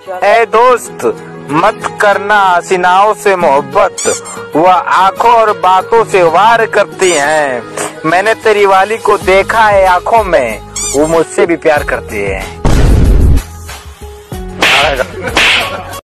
ऐ दोस्त मत करना हसीनाओं से मोहब्बत, वह आंखों और बातों से वार करती हैं। मैंने तेरी वाली को देखा है आंखों में, वो मुझसे भी प्यार करती है।